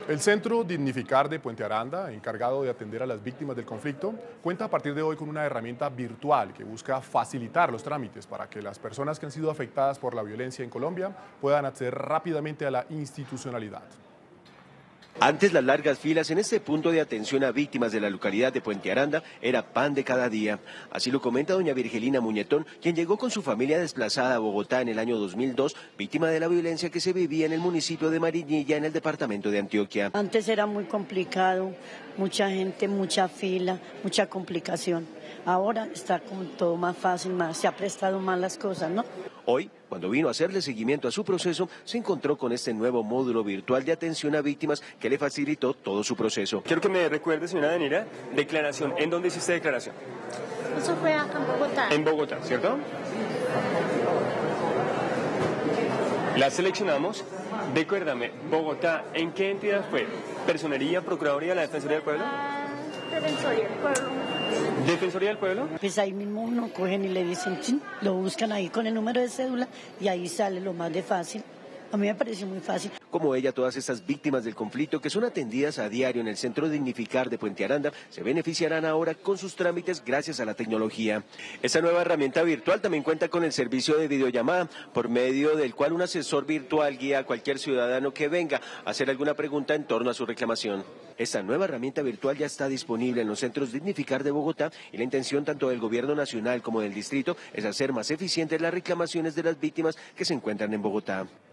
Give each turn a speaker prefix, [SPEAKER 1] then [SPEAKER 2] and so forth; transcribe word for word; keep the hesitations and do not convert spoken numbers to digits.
[SPEAKER 1] El Centro Dignificar de Puente Aranda, encargado de atender a las víctimas del conflicto, cuenta a partir de hoy con una herramienta virtual que busca facilitar los trámites para que las personas que han sido afectadas por la violencia en Colombia puedan acceder rápidamente a la institucionalidad.
[SPEAKER 2] Antes, las largas filas en este punto de atención a víctimas de la localidad de Puente Aranda era pan de cada día. Así lo comenta doña Virgelina Muñetón, quien llegó con su familia desplazada a Bogotá en el año dos mil dos, víctima de la violencia que se vivía en el municipio de Marinilla, en el departamento de Antioquia.
[SPEAKER 3] Antes era muy complicado, mucha gente, mucha fila, mucha complicación. Ahora está como todo más fácil, más, se ha prestado más las cosas, ¿no?
[SPEAKER 2] Hoy, cuando vino a hacerle seguimiento a su proceso, se encontró con este nuevo módulo virtual de atención a víctimas que le facilitó todo su proceso.
[SPEAKER 4] Quiero que me recuerde, señora Danira, declaración. ¿En dónde hiciste declaración?
[SPEAKER 5] Eso fue acá en Bogotá.
[SPEAKER 4] En Bogotá, ¿cierto? La seleccionamos. Recuérdame, Bogotá, ¿en qué entidad fue? ¿Personería, Procuraduría, la Defensoría del Pueblo?
[SPEAKER 5] La Defensoría del Pueblo.
[SPEAKER 4] ¿Defensoría del Pueblo?
[SPEAKER 3] Pues ahí mismo uno cogen y le dicen, chin, lo buscan ahí con el número de cédula y ahí sale lo más de fácil. A mí me pareció muy fácil.
[SPEAKER 2] Como ella, todas estas víctimas del conflicto que son atendidas a diario en el Centro Dignificar de Puente Aranda se beneficiarán ahora con sus trámites gracias a la tecnología. Esta nueva herramienta virtual también cuenta con el servicio de videollamada, por medio del cual un asesor virtual guía a cualquier ciudadano que venga a hacer alguna pregunta en torno a su reclamación. Esta nueva herramienta virtual ya está disponible en los centros Dignificar de Bogotá y la intención tanto del gobierno nacional como del distrito es hacer más eficientes las reclamaciones de las víctimas que se encuentran en Bogotá.